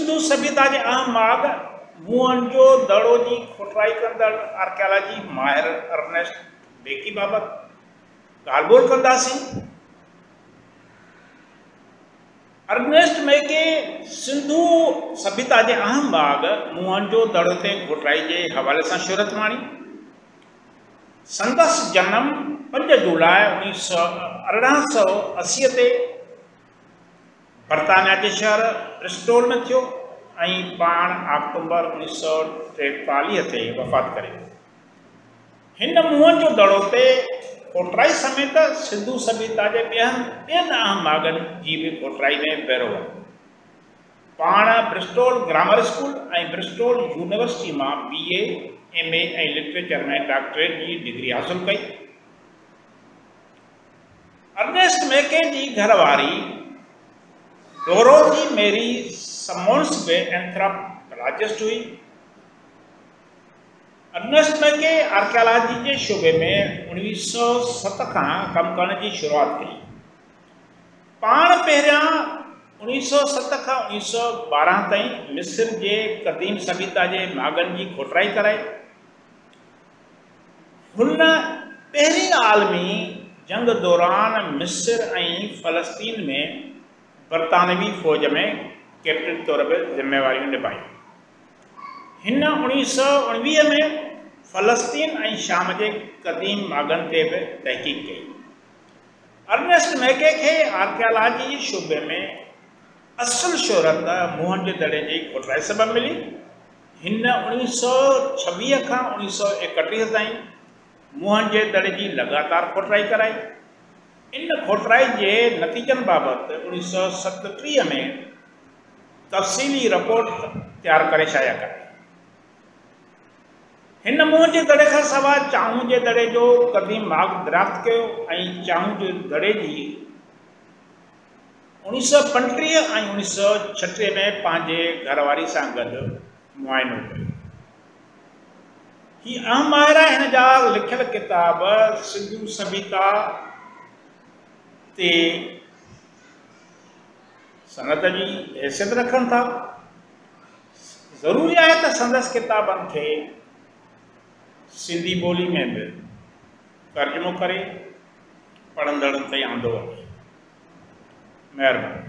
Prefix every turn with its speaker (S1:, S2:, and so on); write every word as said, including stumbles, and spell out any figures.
S1: सिंधु सभ्यता के अहम माग मुहंजो दड़ो जी खोटराई कंदड़ आर्कियोलॉजी माहिर अर्नेस्ट बेकी बाबत ॻाल्हि ॿोल कंदासीं। अर्नेस्ट मेके सिंधु सभ्यता के अहम बाग मुहंजो दड़ो ते खोटराई के हवाले से शोहरत माणी। संदस जन्म पंज जुलाई उन्नीस सौ अरिड़हं सौ असी ते बर्तानिया के शहर ब्रिस्टोल में थियो ऐं पाण अक्टूबर उन्नीस सौ टेतालीह ते वफ़ात करे। हिन मुहंजो दड़ो ते खोटराई समेत सिंधु सभ्यता के ॿियनि ॿियनि अहम मागनि जी भी खोटराई में पहिरियों आहे। पाण ब्रिस्टोल ग्रामर स्कूल और ब्रिस्टोल यूनिवर्सिटी में बी ए एम ए और लिटरेचर में डॉक्टरेट की डिग्री हासिल कई। अर्नेस्ट मेके की घरवारी डोरोथी मेरी समोन्स में एंथ्रोपोलॉजिस्ट हुई। अर्नेस्ट मेके आर्कियोलॉजी के शोबे में उन्नीस सौ सत का कम करने की शुरुआत की। पाण पहिरियां उन्नीस सौ सत का उन्नीस सौ बारह ताईं मिस्र के कदीम सभ्यता के मागन की खोटराई कराई। हुन पहली आलमी जंग दौरान मिस्र और फलस्तीन में बरतानवी फौज में कैप्टन तौर पर जिम्मेवारी निभाई। हिन उन्नीस सौ उणवीह में फलस्तीन और शाम के कदीम मागन ते भी तहकीक की। अर्नेस्ट मेके के आर्कियोलॉजी शोबे में असल शोहरत मुहंजो दड़े की खोटराई सबब मिली। हिन उन्नीस सौ छवीह का उन्नीस सौ एकटीह ताईं मुहंजे दड़े की लगातार खोटराई कराई। इन खोटराई के नतीजन बाबत उन्नीस सौ सतटीह में तफसीली रिपोर्ट तैयार करे शाया कराई। हिन मुहंजे दड़े का सवाइ चाहूं के दड़े जो कदीम माग दरियाफ्त कियो ऐं चाहूं के दड़े की उन्नीस सौ पंटीह और उन्नीस सौ छटीह में पांजे घरवारी से गड मुआयनो कयो। ही अहम माहिर हिन जा लिखियल किताब सिंधु सभ्यता ते सनत की हैसियत रखन था। जरूरी है तो संदस किताबन के सिंधी बोली में भी तर्जुमो करे पढ़ंदड़न ताईं आंदो वञे। महिरबानी।